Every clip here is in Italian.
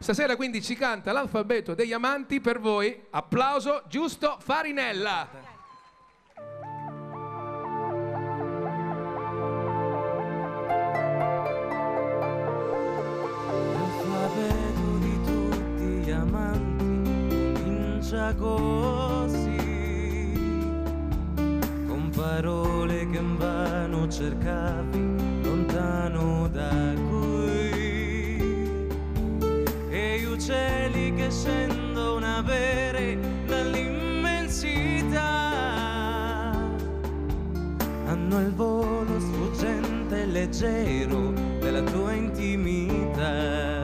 Stasera quindi ci canta l'alfabeto degli amanti per voi. Applauso Giusto Farinella. L'alfabeto di tutti gli amanti comincia così, con parole che invano cercavi lontano da qui, e gli uccelli che scendono a bere dall'immensità hanno il volo sfuggente e leggero della tua intimità.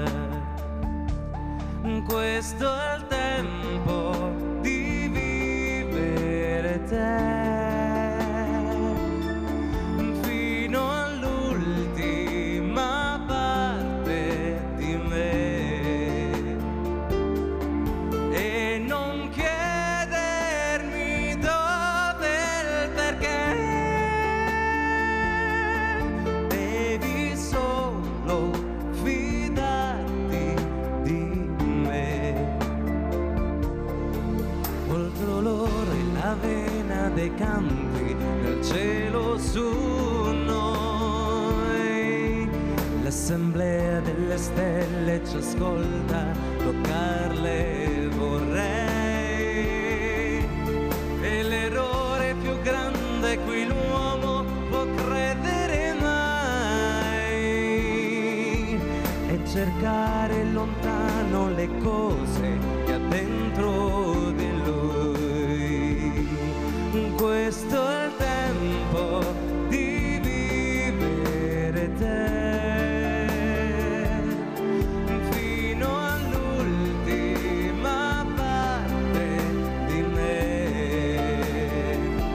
Questo è il tempo di vivere te fino all'ultima parte di me, e non chiedermi dove il perché, devi solo fidarti di me. Oltre l'olore e la vena dei campi, nel cielo su noi, l'assemblea delle stelle ci ascolta, toccarle vorrei, e l'errore più grande cui l'uomo può credere mai è cercare lontano le cose che ha dentro di lui. Questo è il tempo di vivere te fino all'ultima parte di me,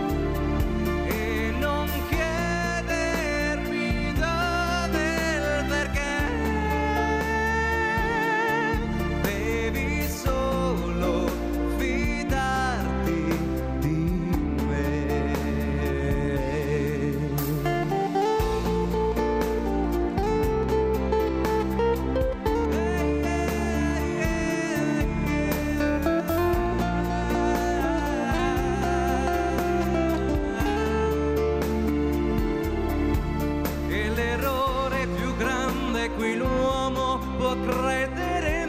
e non chiedermi dove il perché, devi solo fidarti di me. E l'errore più grande cui l'uomo può credere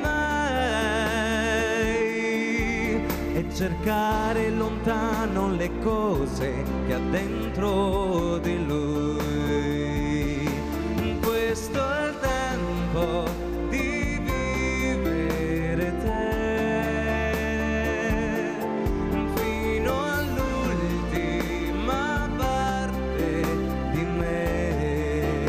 mai è cercare lontano le cose che ha dentro di lui. Questo è il tempo di vivere te fino all'ultima parte di me,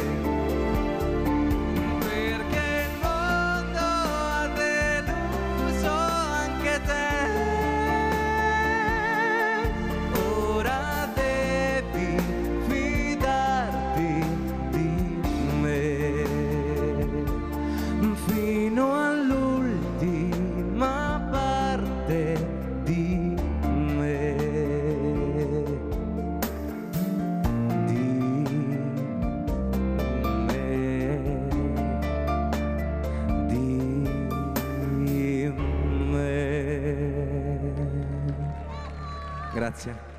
perché il mondo ha deluso anche te. Ora devi fidarti di me fino all'ultima parte di me, di me. Grazie.